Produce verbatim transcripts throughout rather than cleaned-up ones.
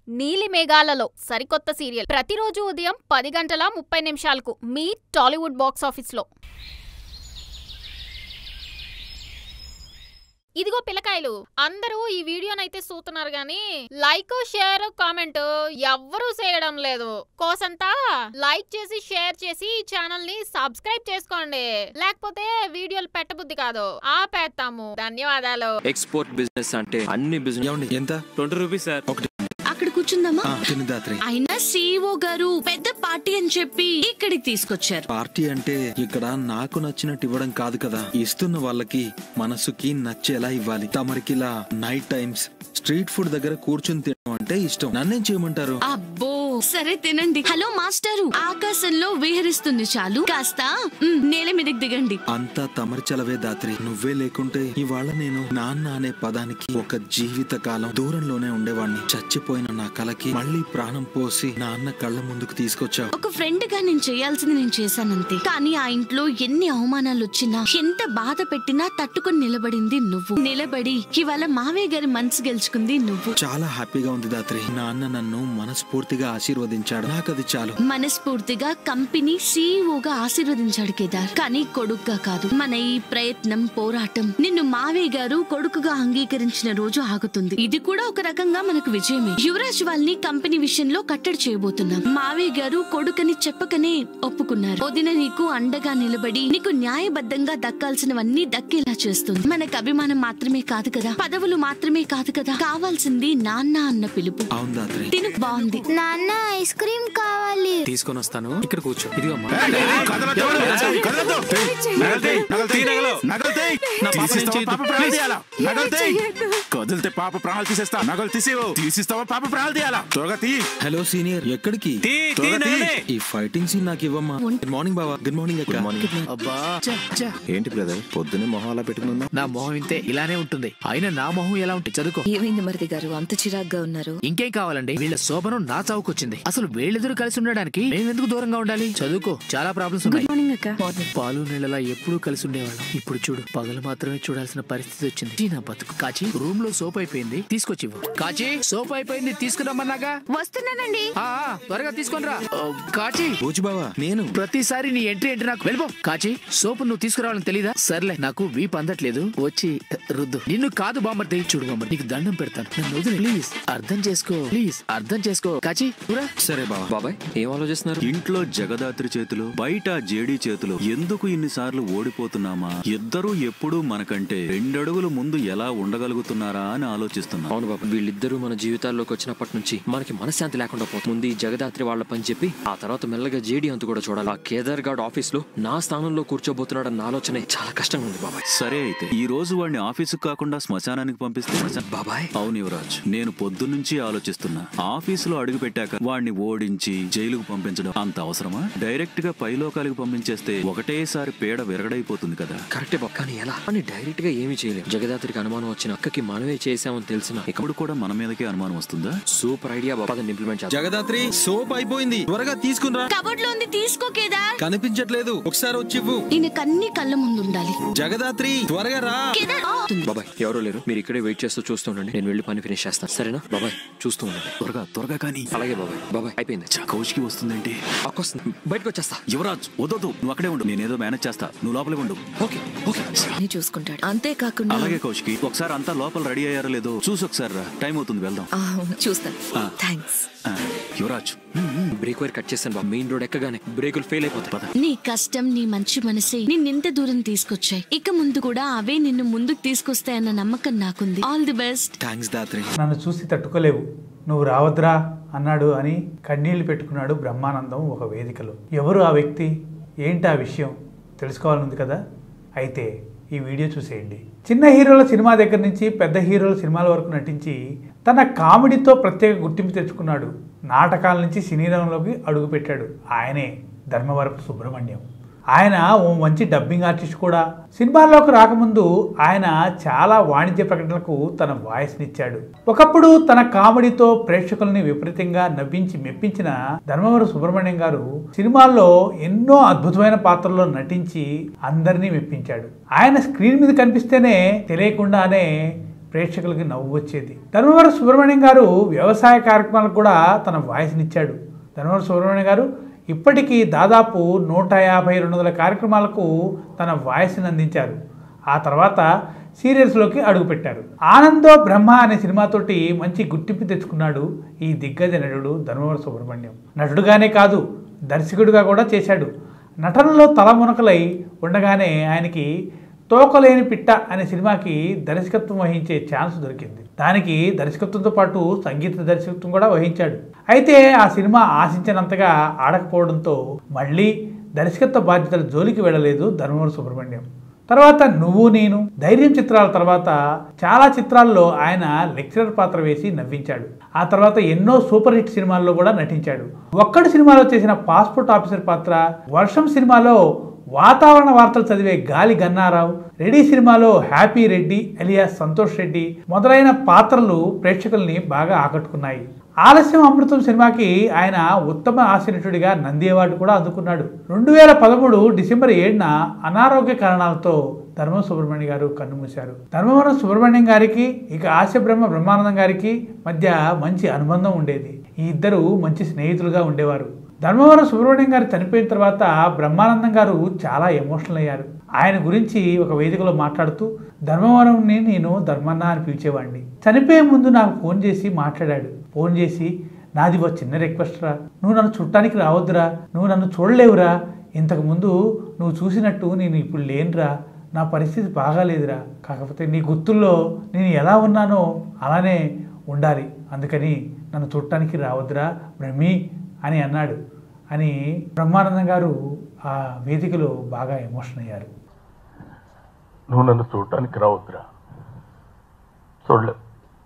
నీలి మేఘాలలో సరికొత్త సీరియల్ ప్రతిరోజు ఉదయం పది గంటల ముప్పై నిమిషాలకు మీ టాలీవుడ్ బాక్స్ ఆఫీస్లో. ఇదిగో పిల్లకాయలు, అందరూ ఈ వీడియోనైతే చూస్తున్నారు గానీ లైక్ షేర్ కామెంట్ ఎవ్వరూ చేయడం లేదు. కోసంతా లైక్ చేసి షేర్ చేసి ఈ ఛానల్ ని సబ్స్క్రైబ్ చేసుకోండి, లేకపోతే వీడియోలు పెట్టబుద్ధి కాదు, ఆపేస్తాము. ధన్యవాదాలు. ఎక్స్పోర్ట్ బిజినెస్ అంటే అన్ని బిజినెస్ ఎంత ట్వంటీ రూపీస్ సార్. అక్కడ కూర్చుందామా? అయినా సీఈఓ గారు పెద్ద పార్టీ అని చెప్పి ఇక్కడికి తీసుకొచ్చారు. పార్టీ అంటే ఇక్కడ నాకు నచ్చినట్టు ఇవ్వడం కాదు కదా, ఇస్తున్న వాళ్ళకి మనసుకి నచ్చేలా ఇవ్వాలి. తమరికి ఇలా నైట్ టైమ్స్ స్ట్రీట్ ఫుడ్ దగ్గర కూర్చుని తినడం అంటే ఇష్టం. నన్నేం చేయమంటారు? అబ్బో సరే తినండి. హలో మాస్టరు, ఆకాశంలో విహరిస్తుంది చాలు, కాస్త నేల మీదకి దిగండి. అంతా తమరి చలవే దాత్రి. నువ్వే లేకుంటే ఇవాళ నేను నాన్న అనే పదానికి ఒక జీవిత కాలం దూరంలోనే ఉండేవాడిని. చచ్చిపోయిన నా కలకి మళ్ళీ ప్రాణం పోసి నాన్న కళ్ళ ముందుకు తీసుకొచ్చావు. ఒక ఫ్రెండ్ గా నేను చేయాల్సింది నేను చేశానంతే. కానీ ఆ ఇంట్లో ఎన్ని అవమానాలు వచ్చినా, ఎంత బాధ పెట్టినా తట్టుకుని నిలబడింది నువ్వు. నిలబడి ఇవాళ మావయ్య గారి మనసు గెలుచుకుంది నువ్వు. చాలా హ్యాపీగా ఉంది దాత్రి. నాన్న నన్ను మనస్ఫూర్తిగా ఆశీర్వదించాడు, నాకు అది చాలు. మనస్ఫూర్తిగా కంపెనీ సీఈఓగా ఆశీర్వదించాడు కేదార్, కానీ కొడుకుగా కాదు. మన ఈ ప్రయత్నం, పోరాటం నిన్ను మావయ్య గారు కొడుకుగా అంగీకరించిన రోజు ఆగుతుంది. ఇది కూడా ఒక రకంగా మనకు విజయమే. యువరాజ్ వాళ్ళని కంపెనీ విషయంలో కట్టడి చేయబోతున్నాం. మావయ్య గారు కొడుకని చెప్పకనే ఒప్పుకున్నారు. వదిన నీకు అండగా నిలబడి నీకు న్యాయబద్ధంగా దక్కాల్సినవన్నీ దక్కేలా చేస్తుంది. మనకు అభిమానం మాత్రమే కాదు కదా, పదవులు మాత్రమే కాదు కదా, కావాల్సింది నాన్న అన్న పిలుపు. తిను బాగుంది. నాన్న ఐస్ క్రీమ్ కావాలి. తీసుకొని వస్తాను, ఇక్కడ కూర్చో. ఇదిగో కదిలితే పాప ప్రాణాలు తీసేస్తా. నగలు తీసేవు. తీసిస్తావా పాప ప్రాణాలు తీయాలా? త్వరగా తీ. హలో సీనియర్, ఎక్కడికి? ఈ ఫైటింగ్ సీన్ నాకు ఇవ్వమ్మా. గుడ్ మార్నింగ్ బావా. గుడ్ మార్నింగ్ అక్క. అబ్బా ఏంటి బ్రదర్ పొద్దున్నే మొహం అలా పెట్టుకున్నా? నా మొహం ఇంతే, ఇలానే ఉంటుంది. అయినా నా మొహం ఎలా ఉంటుంది? చదువుకో. ఏమైంది మరిది గారు, అంత చిరాగ్గా ఉన్నారు? ఇంకేం కావాలండి, వీళ్ళ శోభనం నా చావుకొచ్చింది. అసలు వీళ్ళిద్దరు కలిసి ఉండడానికి మేము ఎందుకు దూరంగా ఉండాలి? చదువుకో, చాలా ప్రాబ్లమ్స్ ఉన్నాయి. పాలు నీళ్ళలా ఎప్పుడూ కలిసి ఉండేవాళ్ళం. ఇప్పుడు చూడు, పగలు మాత్రమే చూడాల్సిన పరిస్థితి వచ్చింది. నా బతుకు. కాచి, రూమ్ లో సోప్ అయిపోయింది, తీసుకొచ్చి. కాచి, సోప్ అయిపోయింది, తీసుకురమ్మన్నాగా. వస్తున్నానండి. త్వరగా తీసుకొని రా. కాచి, బావా నేను ప్రతిసారి నీ ఎంట్రీ ఏంటి నాకు? వెళ్ళిపో. కాచి, సోపు నువ్వు తీసుకురావాలని తెలీదా? సర్లే, నాకు వీప్ అందట్లేదు, వచ్చి రుద్దు. నిన్ను కాదు బామ్మర్ది. చూడు బామ్మర్ది, నీకు దండం పెడతాను, నన్ను వదిలే ప్లీజ్. అర్థం చేసుకో ప్లీజ్, అర్థం చేసుకో. కాచి, సరే బాబా. బాబాయ్ ఏం ఆలోచిస్తున్నారు? ఇంట్లో జగదాత్రి చేతులు, బయట జేడీ చేతులు. ఎందుకు ఇన్నిసార్లు ఓడిపోతున్నామా? ఇద్దరు ఎప్పుడు మనకంటే రెండడుగులు ముందు ఎలా ఉండగలుగుతున్నారా అని ఆలోచిస్తున్నా. అవును బాబా, వీళ్ళిద్దరూ మన జీవితాల్లోకి వచ్చినప్పటి నుంచి మనకి మనశ్శాంతి లేకుండా పోతుంది. ముందు ఈ జగదాత్రి వాళ్ళ పని చెప్పి ఆ తర్వాత మెల్లగా జేడీ అంత కూడా చూడాలి. ఆ కేదార్ గార్డ్ ఆఫీస్ లో నా స్థానంలో కూర్చోబోతున్నాడు అన్న ఆలోచన చాలా కష్టంగా ఉంది బాబాయ్. సరే అయితే ఈ రోజు వాడిని ఆఫీసుకు కాకుండా శ్మశానానికి పంపిస్తే బాబాయ్. అవును యువరాజ్, నేను పొద్దున్నుంచి ఆలోచిస్తున్నా. ఆఫీసులో అడుగు పెట్టాక వాడిని ఓడించి జైలుకు పంపించడం అంత అవసరమా? డైరెక్ట్ గా పైలోకాలకు పంపించేస్తే ఒకటేసారి పేడ విరగడైపోతుంది కదా. కరెక్టే బాబు, కానీ ఎలా అని డైరెక్ట్ గా ఏమీ చేయలేము. జగదాత్రికి అనుమానం వచ్చిన అక్కకి మనమే చేసామని తెలిసిన ఇప్పుడు కూడా మన మీదకే అనుమానం వస్తుందా? సూపర్ ఐడియా బాబా, ఇంప్లిమెంట్ చేద్దాం. జగదాత్రి, సోప్ అయిపోయింది, త్వరగా తీసుకునిరా. కబోర్డ్ లో ఉంది, తీసుకో కేదార్. కనిపించట్లేదు, ఒకసారి వచ్చి ఇవ్వు. ఈయన కన్ని కళ్ళ ముందు ఉండాలి. జగదాత్రి త్వరగా రా. బాబాయ్ ఎవరో లేరు, మీరు ఇక్కడే వెయిట్ చేస్తూ చూస్తూ ఉండండి, నేను వెళ్ళి పని ఫినిష్ చేస్తాను. సరేనా బాబాయ్? చూస్తూ ఉండండి. త్వరగా త్వరగా కానీ. అలాగే బాబాయ్. బాబాయ్ అయిపోయింది. కౌశికి వస్తుందేంటి? వస్తుంది, బయటకు వచ్చేస్తా. యువరాజ్ వద్దు, నువ్వు అక్కడే ఉండు, నేనేదో మేనేజ్ చేస్తా, నువ్వు లోపలే ఉండు. ఓకే ఓకే చూసుకుంటాడు. అంతేకాకుండా అలాగే కౌశికి, ఒకసారి అంతా లోపల రెడీ అయ్యారో లేదో చూసి ఒకసారి రా. టైం అవుతుంది, వెళ్దాం. చూస్తాను. Thanks. Yuvraj, brake wire cut చేస్తాను బాబు. మెయిన్ రోడ్ ఎక్కగానే బ్రేకులు ఫెయిల్ అయిపోతాయి. నీ కష్టం, నీ మంచి మనసే నిన్నెంత దూరం తీసుకొచ్చాయి. ఇక ముందు కూడా అవే నిన్ను ముందుకు తీసుకొస్తాయన్న నమ్మకం నాకుంది. All the best. Thanks Dhatri. నన్ను చూసి తట్టుకోలేవు, నువ్వు రావద్రా అన్నాడు అని కన్నీళ్లు పెట్టుకున్నాడు బ్రహ్మానందం ఒక వేదికలో. ఎవరు ఆ వ్యక్తి, ఏంటి ఆ విషయం తెలుసుకోవాలనుంది కదా? అయితే ఈ వీడియో చూసేయండి. చిన్న హీరోల సినిమా దగ్గర నుంచి పెద్ద హీరోల సినిమాల వరకు నటించి తన కామెడీతో ప్రత్యేక గుర్తింపు తెచ్చుకున్నాడు. నాటకాల నుంచి సినీ రంగంలోకి అడుగుపెట్టాడు. ఆయనే ధర్మవరపు సుబ్రహ్మణ్యం. ఆయన ఓ మంచి డబ్బింగ్ ఆర్టిస్ట్ కూడా. సినిమాల్లోకి రాకముందు ఆయన చాలా వాణిజ్య ప్రకటనలకు తన వాయిస్నిచ్చాడు. ఒకప్పుడు తన కామెడీతో ప్రేక్షకుల్ని విపరీతంగా నవ్వించి మెప్పించిన ధర్మవరం సుబ్రహ్మణ్యం గారు సినిమాల్లో ఎన్నో అద్భుతమైన పాత్రల్లో నటించి అందరినీ మెప్పించాడు. ఆయన స్క్రీన్ మీద కనిపిస్తేనే తెలియకుండానే ప్రేక్షకులకి నవ్వు వచ్చేది. ధర్మవరం సుబ్రహ్మణ్యం గారు వ్యవసాయ కార్యక్రమాలకు కూడా తన వాయిస్నిచ్చాడు. ధర్మవరం సుబ్రహ్మణ్యం గారు ఇప్పటికీ దాదాపు నూట యాభై రెండు వందల కార్యక్రమాలకు తన వాయిస్ని అందించారు. ఆ తర్వాత సీరియల్స్లోకి అడుగుపెట్టారు. ఆనందో బ్రహ్మ అనే సినిమాతోటి మంచి గుర్తింపు తెచ్చుకున్నాడు ఈ దిగ్గజ నటుడు ధర్మవరం సుబ్రహ్మణ్యం. నటుడుగానే కాదు, దర్శకుడిగా కూడా చేశాడు. నటనలో తలమునకలై ఉండగానే ఆయనకి తోకలేని పిట్ట అనే సినిమాకి దర్శకత్వం వహించే ఛాన్స్ దొరికింది. దానికి దర్శకత్వంతో పాటు సంగీత దర్శకత్వం కూడా వహించాడు. అయితే ఆ సినిమా ఆశించినంతగా ఆడకపోవడంతో మళ్ళీ దర్శకత్వ బాధ్యతల జోలికి వెళ్ళలేదు ధర్మవరం సుబ్రహ్మణ్యం. తర్వాత నువ్వు నేను, ధైర్యం చిత్రాల తర్వాత చాలా చిత్రాల్లో ఆయన లెక్చరర్ పాత్ర వేసి నవ్వించాడు. ఆ తర్వాత ఎన్నో సూపర్ హిట్ సినిమాల్లో కూడా నటించాడు. ఒక్కడి సినిమాలో చేసిన పాస్పోర్ట్ ఆఫీసర్ పాత్ర, వర్షం సినిమాలో వాతావరణ వార్తలు చదివే గాలి గన్నారావు, రెడ్డి సినిమాలో హ్యాపీ రెడ్డి అలియాస్ సంతోష్ రెడ్డి మొదలైన పాత్రలు ప్రేక్షకుల్ని బాగా ఆకట్టుకున్నాయి. ఆలస్యం అమృతం సినిమాకి ఆయన ఉత్తమ హాస్యనటుడిగా నంది అవార్డు కూడా అందుకున్నాడు. రెండు వేల పదమూడు డిసెంబర్ ఏడున అనారోగ్య కారణాలతో ధర్మవరం సుబ్రహ్మణ్యం గారు కన్నుమూశారు. ధర్మవరం సుబ్రహ్మణ్యం గారికి ఇక హాస్య బ్రహ్మ బ్రహ్మానందం గారికి మధ్య మంచి అనుబంధం ఉండేది. ఈ ఇద్దరు మంచి స్నేహితులుగా ఉండేవారు. ధర్మవరం సుబ్రహ్మణ్యం గారు చనిపోయిన తర్వాత బ్రహ్మానందం గారు చాలా ఎమోషనల్ అయ్యారు. ఆయన గురించి ఒక వేదికలో మాట్లాడుతూ, ధర్మవరంని నేను ధర్మన్న అని పిలిచేవాడిని. చనిపోయే ముందు నాకు ఫోన్ చేసి మాట్లాడాడు. ఫోన్ చేసి, నాది ఒక చిన్న రిక్వెస్ట్ రా, నువ్వు నన్ను చుట్టానికి రావద్దురా, నువ్వు నన్ను చూడలేవురా, ఇంతకుముందు నువ్వు చూసినట్టు నేను ఇప్పుడు లేనురా, నా పరిస్థితి బాగాలేదురా, కాకపోతే నీ గుర్తుల్లో నేను ఎలా ఉన్నానో అలానే ఉండాలి, అందుకని నన్ను చూడటానికి రావద్దురా బ్రహ్మి అని అన్నాడు అని బ్రహ్మానందం గారు ఆ వేదికలో బాగా ఎమోషన్ అయ్యారు. నువ్వు నన్ను చూడటానికి రావద్దురా, చూడలే,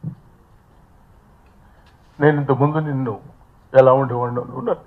నేను ఇంతకుముందు నిన్ను ఎలా ఉండేవాడినో నువ్వు నన్ను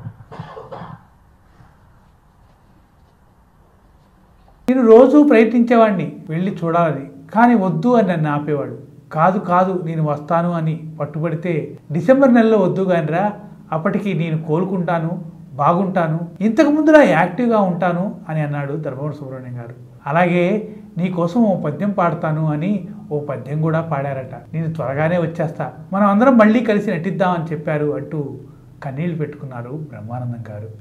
నేను రోజు ప్రయత్నించేవాడిని వెళ్ళి చూడాలని, కానీ వద్దు అని నన్ను ఆపేవాడు. కాదు కాదు నేను వస్తాను అని పట్టుబడితే డిసెంబర్ నెలలో వద్దు కానిరా, అప్పటికి నేను కోలుకుంటాను, బాగుంటాను, ఇంతకు ముందులా యాక్టివ్గా ఉంటాను అని అన్నాడు ధర్మవరం సుబ్రహ్మణ్యం గారు. అలాగే నీ కోసం ఓ పద్యం పాడతాను అని ఓ పద్యం కూడా పాడారట. నేను త్వరగానే వచ్చేస్తా, మనం అందరం మళ్ళీ కలిసి నటిద్దామని చెప్పారు అంటూ కన్నీళ్లు పెట్టుకున్నారు బ్రహ్మానందం గారు.